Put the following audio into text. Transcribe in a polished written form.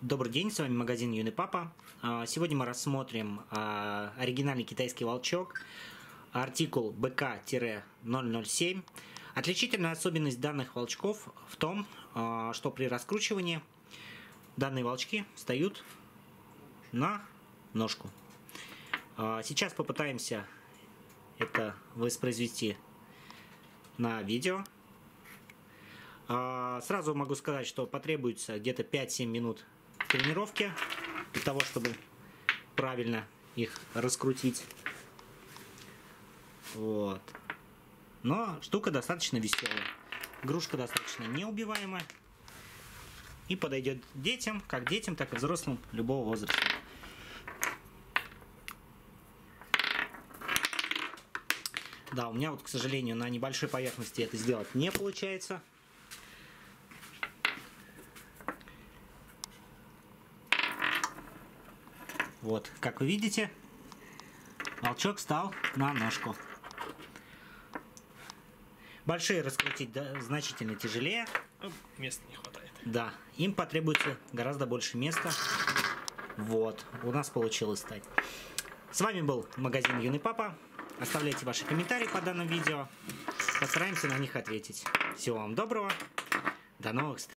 Добрый день, с вами магазин Юный Папа. Сегодня мы рассмотрим оригинальный китайский волчок, артикул БК-007. Отличительная особенность данных волчков в том, что при раскручивании данные волчки встают на ножку. Сейчас попытаемся это воспроизвести на видео. Сразу могу сказать, что потребуется где-то 5-7 минут тренировки для того, чтобы правильно их раскрутить. Вот. Но штука достаточно веселая. Игрушка достаточно неубиваемая. И подойдет детям, как детям, так и взрослым любого возраста. Да, у меня вот, к сожалению, на небольшой поверхности это сделать не получается. Вот, как вы видите, волчок встал на ножку. Большие раскрутить значительно тяжелее. Места не хватает. Да, им потребуется гораздо больше места. Вот, у нас получилось стать. С вами был магазин Юный Папа. Оставляйте ваши комментарии по данному видео. Постараемся на них ответить. Всего вам доброго. До новых встреч.